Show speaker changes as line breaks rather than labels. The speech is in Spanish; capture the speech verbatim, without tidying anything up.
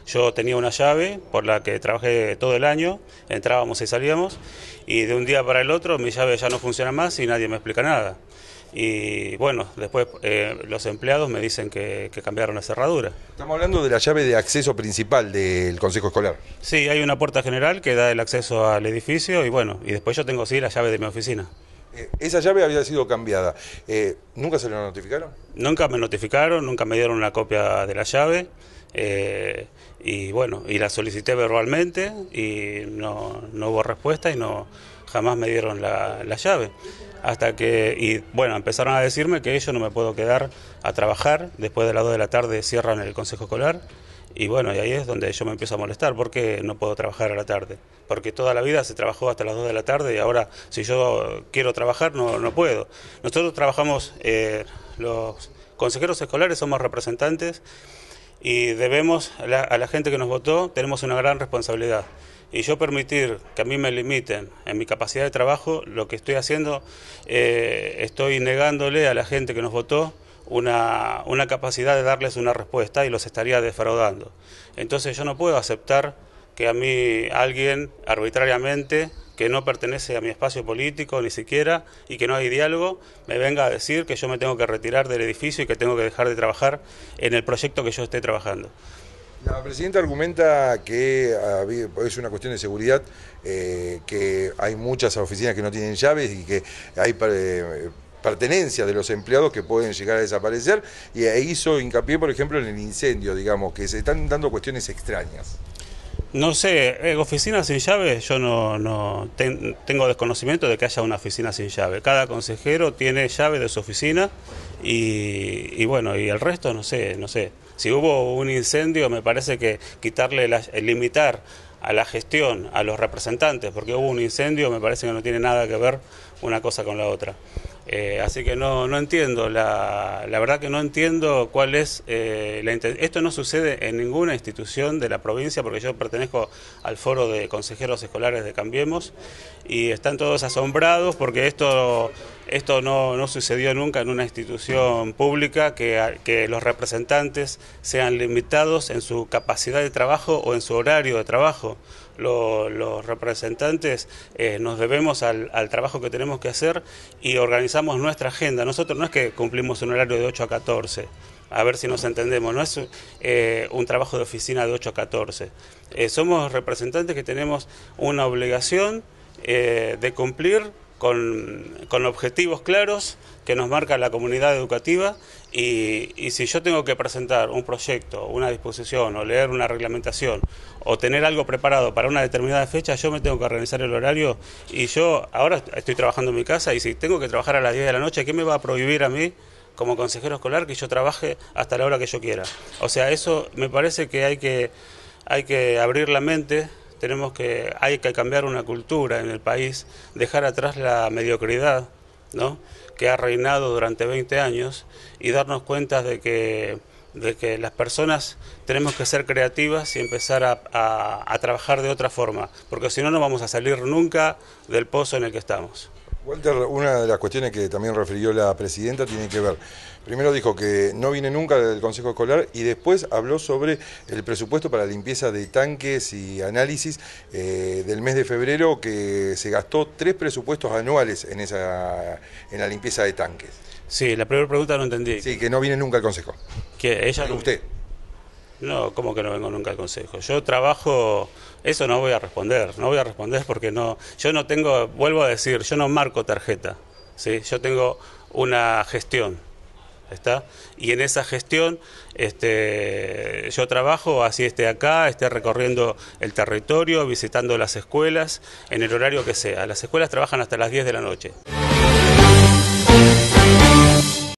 Yo tenía una llave por la que trabajé todo el año, entrábamos y salíamos, y de un día para el otro mi llave ya no funciona más y nadie me explica nada. Y bueno, después eh, los empleados me dicen que, que cambiaron la cerradura.
Estamos hablando de la llave de acceso principal del Consejo Escolar.
Sí, hay una puerta general que da el acceso al edificio y bueno, y después yo tengo sí la llave de mi oficina.
Eh, esa llave había sido cambiada. Eh, ¿Nunca se lo notificaron?
Nunca me notificaron, nunca me dieron una copia de la llave. Eh, y bueno, y la solicité verbalmente y no, no hubo respuesta y no jamás me dieron la, la llave. Hasta que, y bueno, empezaron a decirme que yo no me puedo quedar a trabajar, después de las dos de la tarde cierran el Consejo Escolar, y bueno, y ahí es donde yo me empiezo a molestar, porque no puedo trabajar a la tarde, porque toda la vida se trabajó hasta las dos de la tarde y ahora si yo quiero trabajar no, no puedo. Nosotros trabajamos, eh, los consejeros escolares somos representantes y debemos, a la, a la gente que nos votó, tenemos una gran responsabilidad. Y yo permitir que a mí me limiten en mi capacidad de trabajo, lo que estoy haciendo, eh, estoy negándole a la gente que nos votó una, una capacidad de darles una respuesta y los estaría defraudando. Entonces yo no puedo aceptar que a mí alguien arbitrariamente, que no pertenece a mi espacio político ni siquiera y que no hay diálogo, me venga a decir que yo me tengo que retirar del edificio y que tengo que dejar de trabajar en el proyecto que yo esté trabajando.
La presidenta argumenta que es una cuestión de seguridad, eh, que hay muchas oficinas que no tienen llaves y que hay eh, pertenencia de los empleados que pueden llegar a desaparecer, y hizo hincapié, por ejemplo, en el incendio, digamos, que se están dando cuestiones extrañas.
No sé, eh, oficinas sin llave, yo no, no ten, tengo desconocimiento de que haya una oficina sin llave. Cada consejero tiene llave de su oficina y, y bueno, y el resto no sé, no sé. Si hubo un incendio, me parece que quitarle, la, limitar a la gestión, a los representantes, porque hubo un incendio, me parece que no tiene nada que ver una cosa con la otra. Eh, así que no, no entiendo, la, la verdad que no entiendo cuál es eh, la intención. Esto no sucede en ninguna institución de la provincia, porque yo pertenezco al foro de consejeros escolares de Cambiemos y están todos asombrados porque esto, esto no, no sucedió nunca en una institución pública, que, que los representantes sean limitados en su capacidad de trabajo o en su horario de trabajo. Los, los representantes eh, nos debemos al, al trabajo que tenemos que hacer y organizamos nuestra agenda. Nosotros no es que cumplimos un horario de ocho a catorce, a ver si nos entendemos, no es eh, un trabajo de oficina de ocho a catorce. Eh, somos representantes que tenemos una obligación eh, de cumplir con, con objetivos claros que nos marca la comunidad educativa y, y si yo tengo que presentar un proyecto, una disposición o leer una reglamentación o tener algo preparado para una determinada fecha, yo me tengo que organizar el horario y yo ahora estoy trabajando en mi casa y si tengo que trabajar a las diez de la noche, ¿qué me va a prohibir a mí como consejero escolar que yo trabaje hasta la hora que yo quiera? O sea, eso me parece que hay que, hay que abrir la mente. Tenemos que, hay que cambiar una cultura en el país, dejar atrás la mediocridad, ¿no?, que ha reinado durante veinte años y darnos cuenta de que, de que las personas tenemos que ser creativas y empezar a, a, a trabajar de otra forma, porque si no, no vamos a salir nunca del pozo en el que estamos.
Walter, una de las cuestiones que también refirió la presidenta tiene que ver, primero dijo que no viene nunca del Consejo Escolar y después habló sobre el presupuesto para limpieza de tanques y análisis eh, del mes de febrero, que se gastó tres presupuestos anuales en, esa, en la limpieza de tanques.
Sí, la primera pregunta no entendí.
Sí, que no viene nunca al Consejo.
¿Que ella no?
¿Usted?
No, ¿cómo que no vengo nunca al consejo? Yo trabajo, eso no voy a responder, no voy a responder porque no, yo no tengo, vuelvo a decir, yo no marco tarjeta, ¿sí? Yo tengo una gestión, ¿está? Y en esa gestión este, yo trabajo, así esté acá, esté recorriendo el territorio, visitando las escuelas, en el horario que sea. Las escuelas trabajan hasta las diez de la noche.